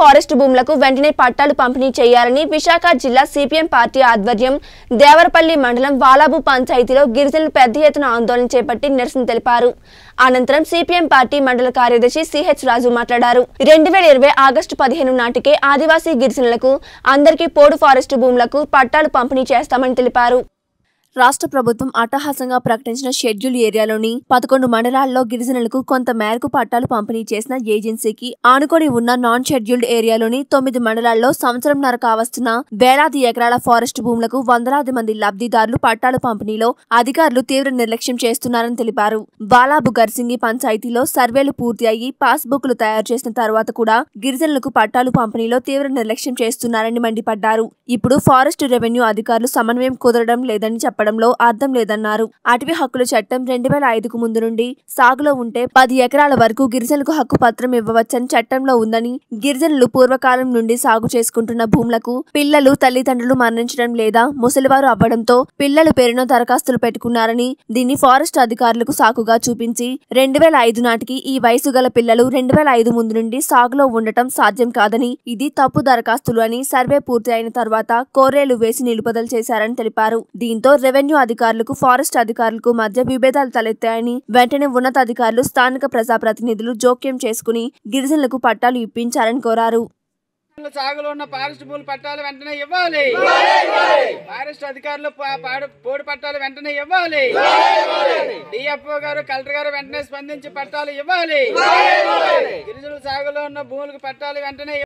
Forest భూములకు వెంటనే పట్టాలు పంపిణీ చేయాలని విశాఖ జిల్లా సిపిఎం పార్టీ ఆధ్వర్యం దేవరపల్లి మండలం వాలాబు పంచాయతీలో గిరిజనులు పెద్ద ఎత్తున ఆందోళన చేపట్టి నిరసన తెలిపారు. అనంతరం సిపిఎం పార్టీ మండల కార్యదర్శి సిహెచ్ రాజు మాట్లాడారు. 2020 ఆగస్టు 15 నాటికే ఆదివాసీ గిరిజనులకు అందరికీ పోడు ఫారెస్ట్ భూములకు పట్టాలు పంపిణీ చేస్తామని తెలిపారు. రాష్ట్ర ప్రభుత్వం అట్టహాసంగా ప్రకటించిన షెడ్యూల్ ఏరియాలోని 11 మండలాల్లో గిరిజనులకు కొంత మేరకు పట్టాలు పంపిణీ చేసిన ఏజెన్సీకి ఆనుకొని ఉన్న నాన్ షెడ్యూల్డ్ ఏరియాలోని 9 మండలాల్లో సంవత్సరంన్నర కావస్తున్న వేలాది ఎకరాల ఫారెస్ట్ భూములకు వందలాది మంది లబ్ధిదారులు పట్టాలు పంపిణీలో అధికారులు తీవ్ర నిర్లక్ష్యం చేస్తున్నారని తెలిపారు. బాలాబు గర్సింగి పంచాయతీలో సర్వేలు పూర్తి అయ్యి పాస్ బుక్లు తయారు చేసిన తర్వాత కూడా గిరిజనులకు పట్టాలు పంపిణీలో తీవ్ర నిర్లక్ష్యం చేస్తున్నారని మండిపడ్డారు. ఇప్పుడు ఫారెస్ట్ రెవెన్యూ అధికారులు సమన్వయం కుదరడం లేదని చెప్పారు. అర్థం లేదన్నారు. అటవీ హక్కుల చట్టం 2005కు ముందు నుండి సాగులో ఉంటే 10 ఎకరాల వరకు గిరిజనులకు హక్కు పత్రం ఇవ్వవచ్చని చట్టంలో ఉందని, గిరిజనులు పూర్వకాలం నుండి సాగు చేసుకుంటున్న భూములకు పిల్లలు తల్లిదండ్రులు మరణించడం లేదా ముసలివారు అవ్వడంతో పిల్లలు పేరున దరఖాస్తులు పెట్టుకున్నారని, దీన్ని ఫారెస్ట్ అధికారులకు సాకుగా చూపించి 2005 నాటికి ఈ వయసు గల పిల్లలు 2005 ముందు నుండి సాగులో ఉండటం సాధ్యం కాదని, ఇది తప్పు దరఖాస్తులు అని సర్వే పూర్తి అయిన తర్వాత కోర్రేలు వేసి నిలుపుదల చేశారని తెలిపారు. దీంతో రెవెన్యూ అధికారులకు ఫారెస్ట్ అధికారులకు మధ్య విభేదాలు తలెత్తాయని, వెంటనే ఉన్నతాధికారులు స్థానిక ప్రజాప్రతినిధులు జోక్యం చేసుకుని గిరిజనులకు పట్టాలు ఇప్పించారని కోరారు. సాగులో ఉన్న ఫారెస్ట్ భూముల పట్టాలు వెంటనే ఇవ్వాలి. ఫారెస్ట్ అధికారులు పోడు పట్టాలు వెంటనే ఇవ్వాలి. డిఎఫ్ఓ గారు, కలెక్టర్ గారు వెంటనే స్పందించి పట్టాలు ఇవ్వాలి. గిరిజనుల సాగులో ఉన్న భూములకు పట్టాలు వెంటనే